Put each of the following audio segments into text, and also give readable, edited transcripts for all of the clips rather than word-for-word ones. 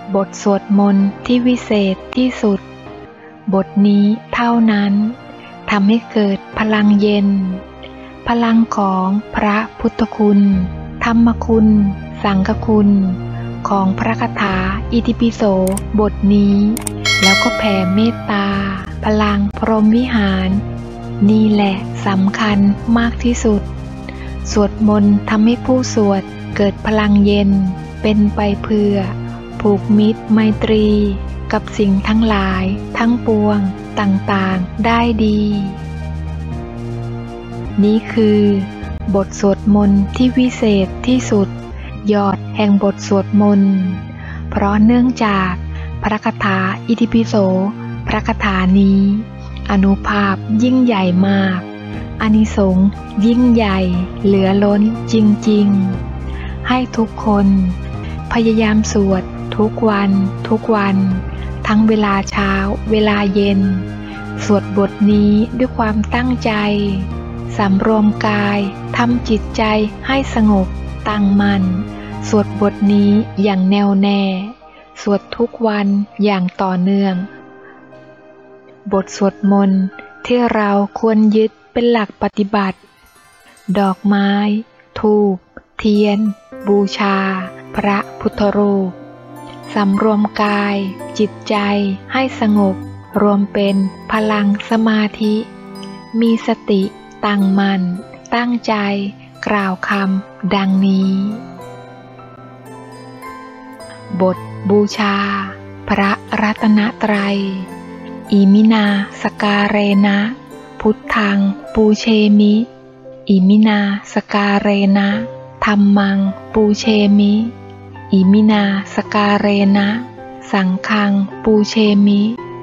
บทสวดมนต์ที่วิเศษที่สุดบทนี้เท่านั้นทำให้เกิดพลังเย็นพลังของพระพุทธคุณธรรมคุณสังฆคุณของพระคาถาอิติปิโสบทนี้แล้วก็แผ่เมตตาพลังพรหมวิหารนี่แหละสำคัญมากที่สุดสวดมนต์ทำให้ผู้สวดเกิดพลังเย็นเป็นไปเพื่อผูกมิตรไมตรีกับสิ่งทั้งหลายทั้งปวงต่างๆได้ดีนี้คือบทสวดมนต์ที่วิเศษที่สุดยอดแห่งบทสวดมนต์เพราะเนื่องจากพระคาถาอิติปิโสพระคาถานี้อานุภาพยิ่งใหญ่มากอานิสงส์ยิ่งใหญ่เหลือล้นจริงๆให้ทุกคนพยายามสวดทุกวันทั้งเวลาเช้าเวลาเย็นสวดบทนี้ด้วยความตั้งใจสำรวมกายทำจิตใจให้สงบตั้งมั่นสวดบทนี้อย่างแน่วแน่สวดทุกวันอย่างต่อเนื่องบทสวดมนต์ที่เราควรยึดเป็นหลักปฏิบัติดอกไม้ธูปเทียนบูชาพระพุทธรูปสำรวมกายจิตใจให้สงบรวมเป็นพลังสมาธิมีสติตั้งมั่นตั้งใจกล่าวคำดังนี้บทบูชาพระรัตนตรัยอิมินาสการเรนะพุทธังปูเชมิอิมินาสการเรนะธัมมังปูเชมิอิมินาสการเรนะสังฆังปูเชมิ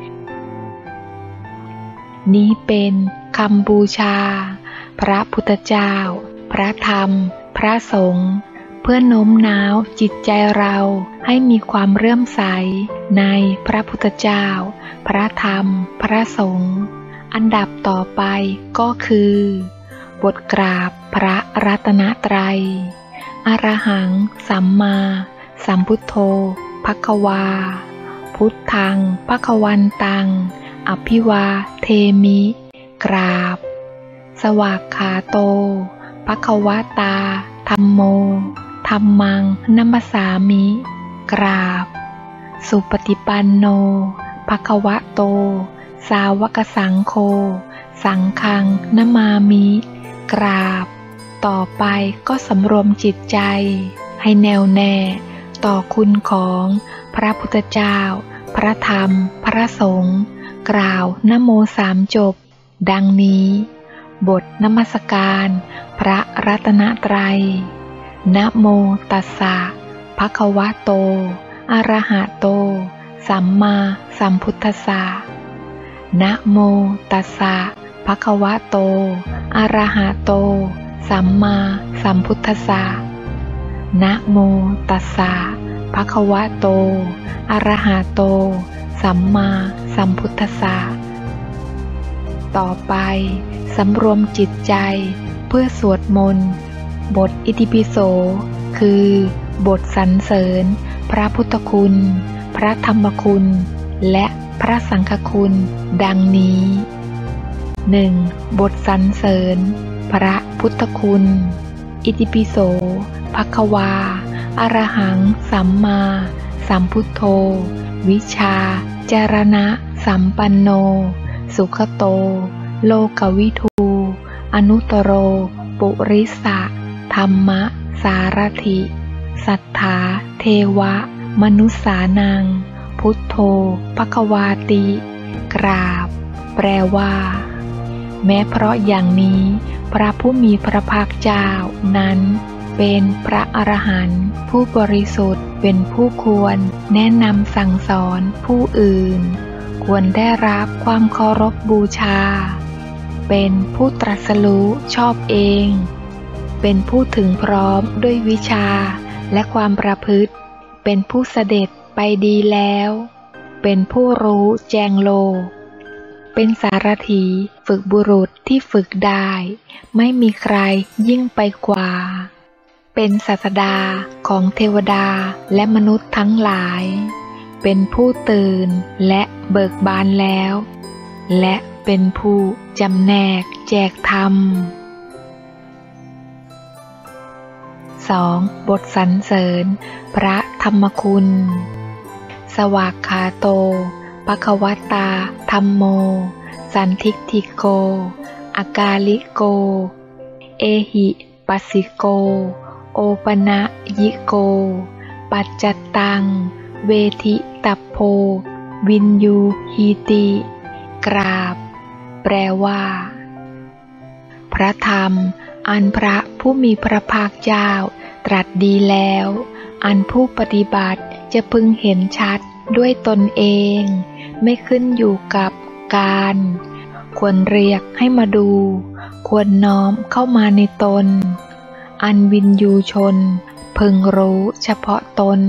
นี้เป็นคำบูชาพระพุทธเจ้าพระธรรมพระสงฆ์เพื่อโน้มน้าวจิตใจเราให้มีความเลื่อมใสในพระพุทธเจ้าพระธรรมพระสงฆ์อันดับต่อไปก็คือบทกราบพระรัตนตรัยอรหังสัมมาสัมพุทโธภควาพุทธังภควันตังอภิวาเทมิกราบสวากขาโตภควตาธัมโมธัมมังนัมมสสามิกราบสุปฏิปันโนภควโตสาวกสังโฆสังฆังนะมามิกราบต่อไปก็สำรวมจิตใจให้แน่วแน่ต่อคุณของพระพุทธเจ้าพระธรรมพระสงฆ์กล่าวนะโมสามจบดังนี้บทนมัสการพระรัตนตรัยนะโมตัสสะภะคะวะโตอะระหะโตสัมมาสัมพุทธัสสะนะโมตัสสะภะคะวะโตอะระหะโตสัมมาสัมพุทธัสสะนะโมตัสสะภะคะวะโตอะระหะโตสัมมาสัมพุทธัสสะต่อไปสำรวมจิตใจเพื่อสวดมนต์บทอิติปิโสคือบทสรรเสริญพระพุทธคุณพระธรรมคุณและพระสังฆคุณดังนี้ 1. บทสรรเสริญพระพุทธคุณอิติปิโสภควาอรหังสัมมาสัมพุทโธวิชาจารณะสัมปันโนสุขโตโลกวิทูอนุตตโรปุริสะธรรมสารถิสัทธาเทวะมนุสสานังพุทโธภควาติกราบแปลว่าแม้เพราะอย่างนี้พระผู้มีพระภาคเจ้านั้นเป็นพระอรหันต์ผู้บริสุทธิ์เป็นผู้ควรแนะนำสั่งสอนผู้อื่นควรได้รับความเคารพบูชาเป็นผู้ตรัสรู้ชอบเองเป็นผู้ถึงพร้อมด้วยวิชาและความประพฤติเป็นผู้เสด็จไปดีแล้วเป็นผู้รู้แจ้งโลกเป็นสารถีฝึกบุรุษที่ฝึกได้ไม่มีใครยิ่งไปกว่าเป็นศาสดาของเทวดาและมนุษย์ทั้งหลายเป็นผู้ตื่นและเบิกบานแล้ว และเป็นผู้จำแนกแจกธรรม 2. บทสรรเสริญพระธรรมคุณ สวากขาโตภควตาธัมโมสันทิฏฐิโกอากาลิโกเอหิปัสสิโกโอปนะยิโกปัจจตังเวทิตัพโพวินยูหีติกราบแปลว่าพระธรรมอันพระผู้มีพระภาคเจ้าตรัสดีแล้วอันผู้ปฏิบัติจะพึงเห็นชัดด้วยตนเองไม่ขึ้นอยู่กับการควรเรียกให้มาดูควรน้อมเข้ามาในตนอันวินยูชนพึงรู้เฉพาะตน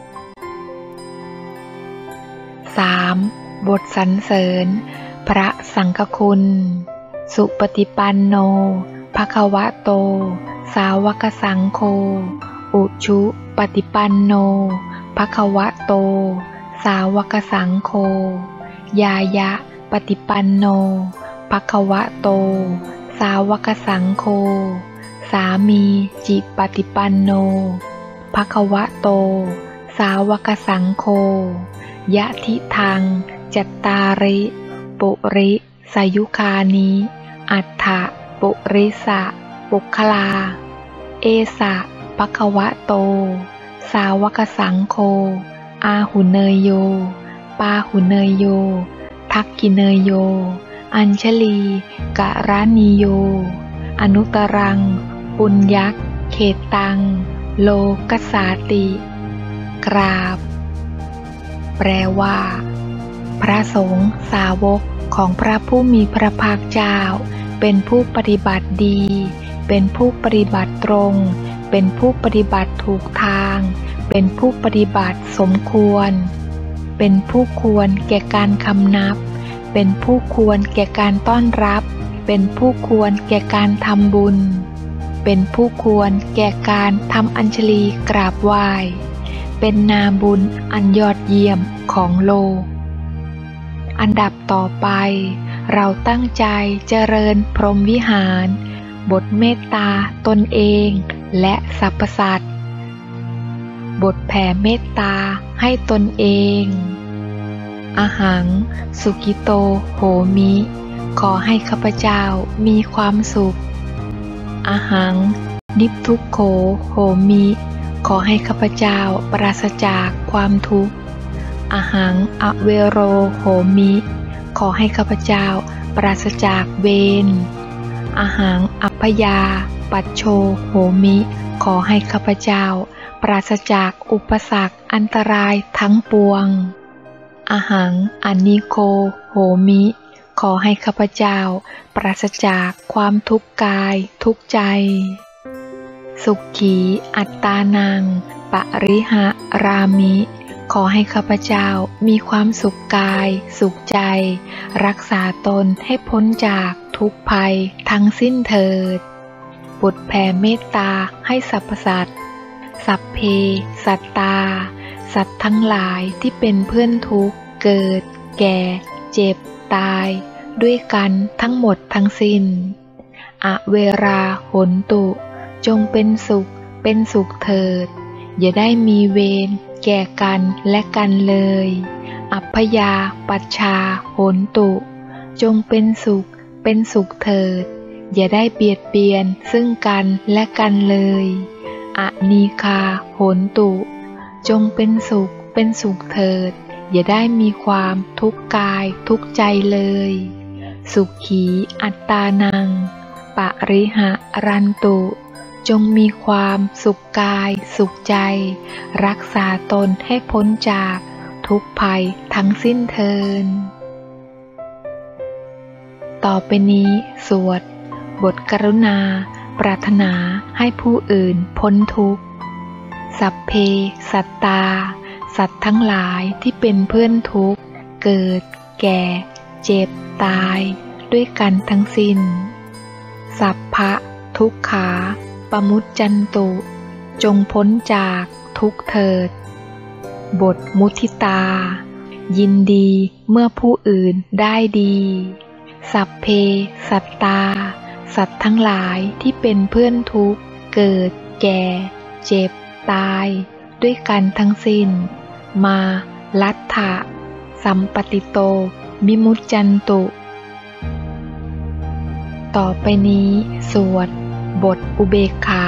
3. บทสรรเสริญพระสังฆคุณสุปฏิปันโนภควโตสาวกสังโฆอุชุปฏิปันโนภควโตสาวกสังโฆยายะปฏิปันโนภควโตสาวกสังโฆสามีจิปฏิปันโนภควโตสาวกสังโฆยะทิทังจัตตาริปุริสายุคานิอัฏฐปุริสะปุคลาเอสะภควโตสาวกสังโฆอาหุเนยโยปาหุเนยโยทักกิเนยโยอัญชลีกะรานิโยอนุตรังปุญญักเขตังโลกัสสาติกราบแปลว่าพระสงฆ์สาวกของพระผู้มีพระภาคเจ้าเป็นผู้ปฏิบัติดีเป็นผู้ปฏิบัติตรงเป็นผู้ปฏิบัติถูกทางเป็นผู้ปฏิบัติสมควรเป็นผู้ควรแก่การคำนับเป็นผู้ควรแก่การต้อนรับเป็นผู้ควรแก่การทำบุญเป็นผู้ควรแก่การทำอัญชลีกราบไหว้เป็นนาบุญอันยอดเยี่ยมของโลกอันดับต่อไปเราตั้งใจเจริญพรหมวิหารบทเมตตาตนเองและสรรพสัตว์บทแผ่เมตตาให้ตนเองอหังสุกิโตโหมิขอให้ข้าพเจ้ามีความสุขอหังนิพทุกโขโหมิขอให้ข้าพเจ้าปราศจากความทุกข์อหังอเวโรโหมิขอให้ข้าพเจ้าปราศจากเวรอหังอัพพยาปัจโชโหมิขอให้ข้าพเจ้าปราศจากอุปสรรคอันตรายทั้งปวงอหังอนิโคโหมิขอให้ข้าพเจ้าปราศจากความทุกข์กายทุกข์ใจสุขีอัตตานังปริหะรามิขอให้ข้าพเจ้ามีความสุขกายสุขใจรักษาตนให้พ้นจากทุกภัยทั้งสิ้นเถิดบทแผ่เมตตาให้สรรพสัตว์สัพเพสัตตาสัตว์ทั้งหลายที่เป็นเพื่อนทุกข์เกิดแก่เจ็บตายด้วยกันทั้งหมดทั้งสิ้นอเวราโหนตุจงเป็นสุขเถิดอย่าได้มีเวรแก่กันและกันเลยอัพพยาปัชชาโหนตุจงเป็นสุขเถิดอย่าได้เบียดเบียนซึ่งกันและกันเลยอนีคาโหนตุจงเป็นสุขเถิดอย่าได้มีความทุกข์กายทุกข์ใจเลยสุขีอัตตานังปริหะรันตุจงมีความสุขกายสุขใจรักษาตนให้พ้นจากทุกภัยทั้งสิ้นเทินต่อไปนี้สวดบทกรุณาปรารถนาให้ผู้อื่นพ้นทุกข์สัพเพสัตตาสัตว์ทั้งหลายที่เป็นเพื่อนทุกข์เกิดแก่เจ็บตายด้วยกันทั้งสิ้นสัพพะทุกขาปมุจจันตุจงพ้นจากทุกข์เถิดบทมุทิตายินดีเมื่อผู้อื่นได้ดีสัพเพสัตตาสัตว์ทั้งหลายที่เป็นเพื่อนทุกข์เกิดแก่เจ็บตายด้วยกันทั้งสิ้นมาลัทธะสัมปติโตวิมุตจันตุต่อไปนี้สวดบทอุเบกขา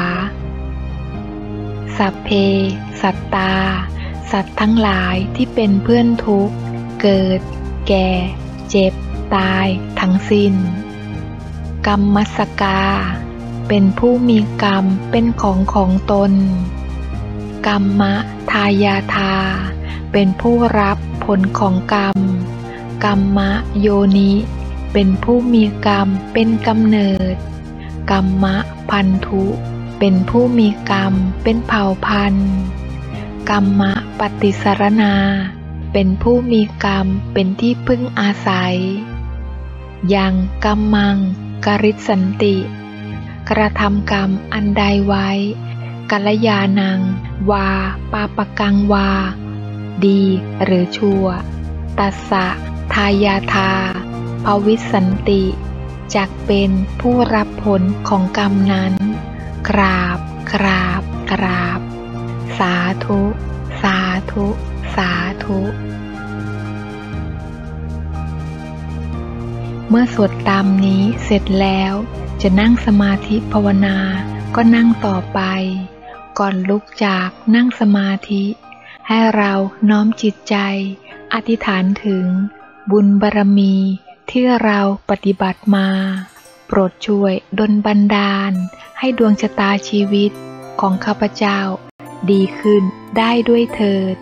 สัพเพสัตตาสัตว์ทั้งหลายที่เป็นเพื่อนทุกข์เกิดแก่เจ็บตายทั้งสิ้นกัมมัสสกาเป็นผู้มีกรรมเป็นของตนกัมมะทายาทาเป็นผู้รับผลของกรรมกัมมะโยนิเป็นผู้มีกรรมเป็นกำเนิดกัมมะพันธุเป็นผู้มีกรรมเป็นเผ่าพันธุ์กัมมะปฏิสรณาเป็นผู้มีกรรมเป็นที่พึ่งอาศัยยังกัมมังกริสันติกระทำกรรมอันใดไว้กัลยาณังวาปาปกังวาดีหรือชั่วตัสสะทายาทาภวิสันติจักเป็นผู้รับผลของกรรมนั้นกราบกราบกราบสาธุสาธุสาธุเมื่อสวดตามนี้เสร็จแล้วจะนั่งสมาธิภาวนาก็นั่งต่อไปก่อนลุกจากนั่งสมาธิให้เราน้อมจิตใจอธิษฐานถึงบุญบารมีที่เราปฏิบัติมาโปรดช่วยดลบันดาลให้ดวงชะตาชีวิตของข้าพเจ้าดีขึ้นได้ด้วยเถิด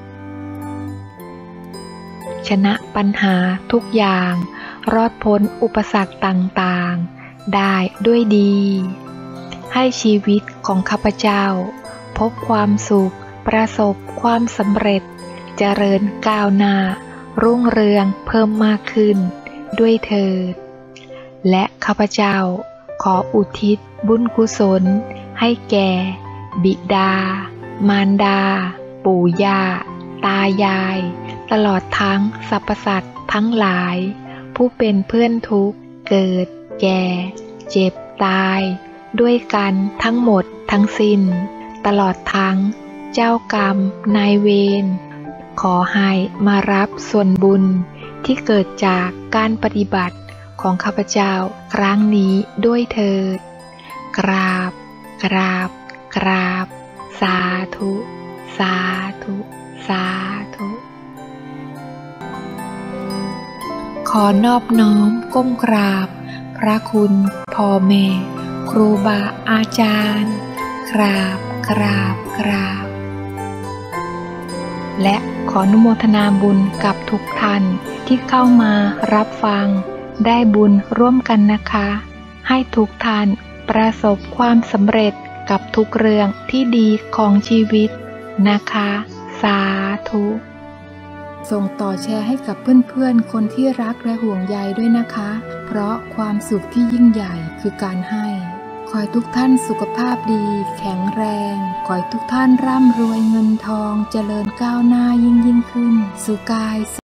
ชนะปัญหาทุกอย่างรอดพ้นอุปสรรคต่างๆได้ด้วยดีให้ชีวิตของข้าพเจ้าพบความสุขประสบความสำเร็จเจริญก้าวหน้ารุ่งเรืองเพิ่มมากขึ้นด้วยเถิดและข้าพเจ้าขออุทิศบุญกุศลให้แก่บิดามารดาปู่ย่าตายายตลอดทั้งสรรพสัตว์ทั้งหลายผู้เป็นเพื่อนทุกข์เกิดแก่เจ็บตายด้วยกันทั้งหมดทั้งสิ้นตลอดทั้งเจ้ากรรมนายเวรขอให้มารับส่วนบุญที่เกิดจากการปฏิบัติของข้าพเจ้าครั้งนี้ด้วยเถิดกราบกราบกราบสาธุสาธุสาธุขอนอบน้อมก้มกราบพระคุณพ่อแม่ครูบาอาจารย์กราบกราบกราบและขออนุโมทนาบุญกับทุกท่านที่เข้ามารับฟังได้บุญร่วมกันนะคะให้ทุกท่านประสบความสำเร็จกับทุกเรื่องที่ดีของชีวิตนะคะสาธุส่งต่อแชร์ให้กับเพื่อนๆคนที่รักและห่วงใยด้วยนะคะเพราะความสุขที่ยิ่งใหญ่คือการให้ขอให้ทุกท่านสุขภาพดีแข็งแรงขอให้ทุกท่านร่ำรวยเงินทองเจริญก้าวหน้ายิ่งขึ้นสุขกาย